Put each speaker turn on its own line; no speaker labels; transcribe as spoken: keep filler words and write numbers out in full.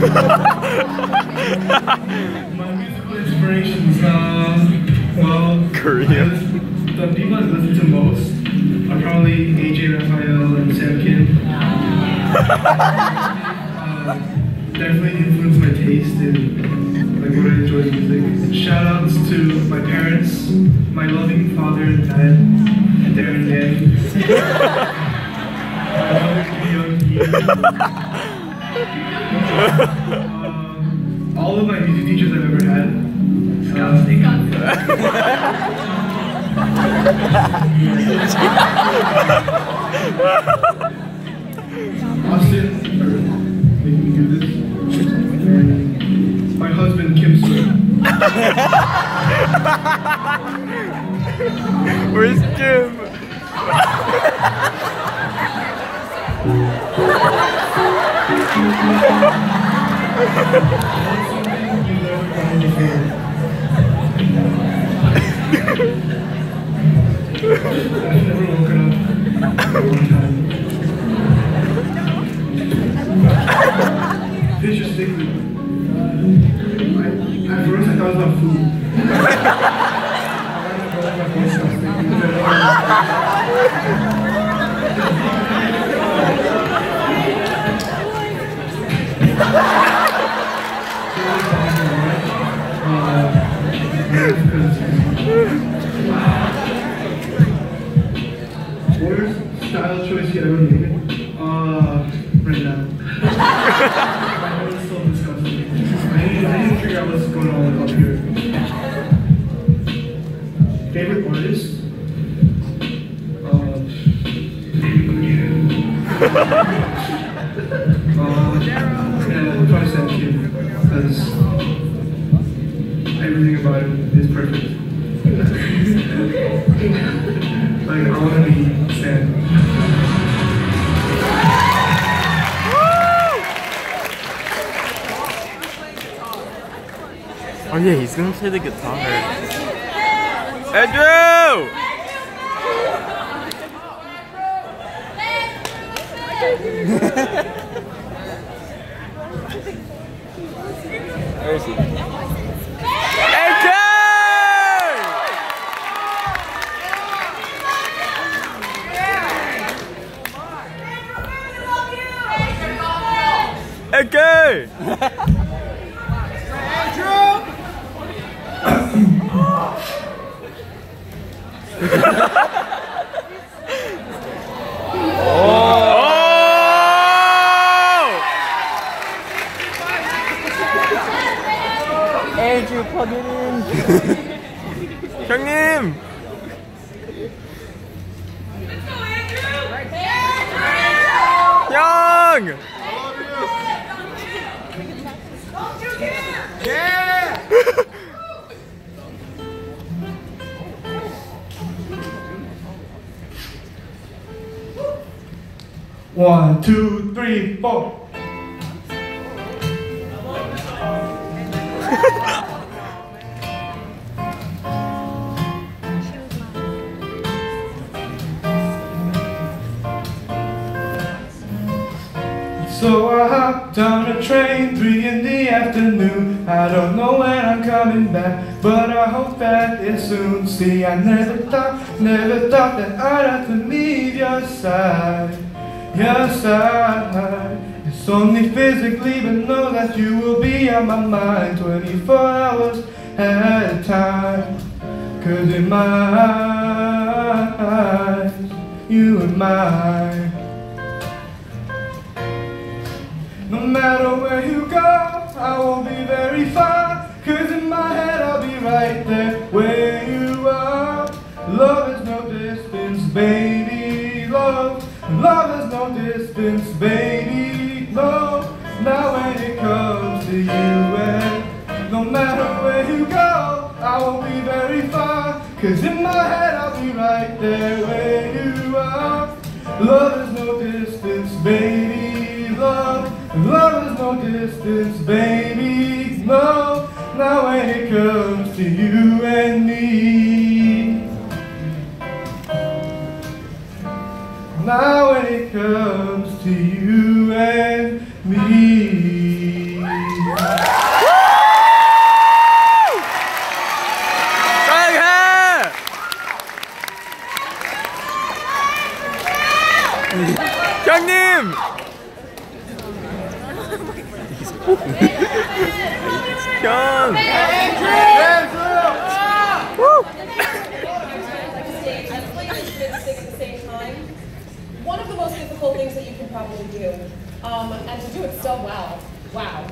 My musical inspirations, uh, well,
Korean.
The people I listen to most are probably A J Raphael and Sam Kim. uh, definitely influenced my taste and like what I enjoy music. Shout outs to my parents, my loving father and dad, Darren and Danny. uh, all of my music teachers I've ever had. Uh, Austin, or making me do this. And my husband, Kim Soo.
Where's Kim?
I've never woken up one time. Fish is sticky. I, at first I thought it was about food. Worst style choice you ever made? Uh, right now. My hair is so disgusting. I need, I need to figure out what's going on up here. Favorite artist? Uh, uh, yeah, probably Sam Kim, because everything about it is perfect. Like, I want to be Sam.
Oh yeah, he's gonna play the guitar. Andrew! Where is he? Andrew! Andrew!
Andrew, plug it in.
형님! 형!
One, two, three, four. So I hopped on a train, three in the afternoon. I don't know when I'm coming back, but I hope that it's soon. See, I never thought, never thought that I'd have to leave your side, your side. It's only physically, but know that you will be on my mind twenty-four hours at a time. Cause in my eyes, you and mine. No matter where you go, I won't be very far. Cause in my head I'll be right there where you are. Love is no distance, baby, love. Love is no distance, baby, love. Now when it comes to you and no matter where you go, I won't be very far. Cause in my head I'll be right there where you are. Love is no distance, baby, love. Love is no distance, baby, no. Now when it comes to you and me, now when it comes to you and me.
형님! 형!
One of the most difficult things that you can probably do, um, and to do it so well, wow.